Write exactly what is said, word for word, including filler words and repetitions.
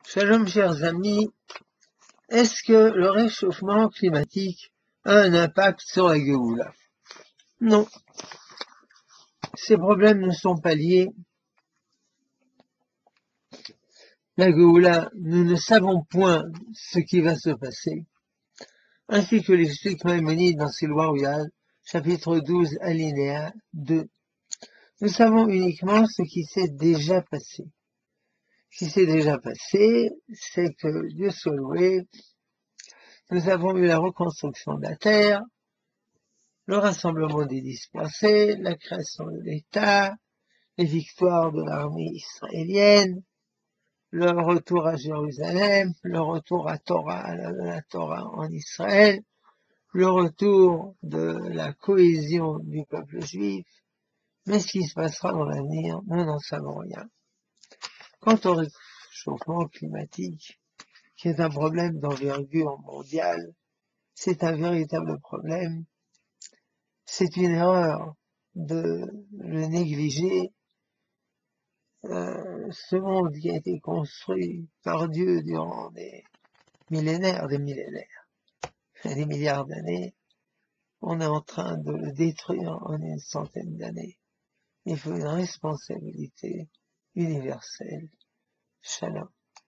Shalom chers amis, est-ce que le réchauffement climatique a un impact sur la Géoula? Non, ces problèmes ne sont pas liés. La Géoula, nous ne savons point ce qui va se passer, ainsi que l'explique Maïmonide dans ses lois royales, chapitre douze, alinéa deux. Nous savons uniquement ce qui s'est déjà passé. Ce qui s'est déjà passé, c'est que, Dieu soit loué, nous avons eu la reconstruction de la terre, le rassemblement des dispersés, la création de l'État, les victoires de l'armée israélienne, le retour à Jérusalem, le retour à Torah, à la, la Torah en Israël, le retour de la cohésion du peuple juif. Mais ce qui se passera dans l'avenir, nous n'en savons rien. Quant au réchauffement climatique, qui est un problème d'envergure mondiale, c'est un véritable problème. C'est une erreur de le négliger. Euh, ce monde qui a été construit par Dieu durant des millénaires, des millénaires, des milliards d'années, on est en train de le détruire en une centaine d'années. Il faut une responsabilité universelle. Shalom.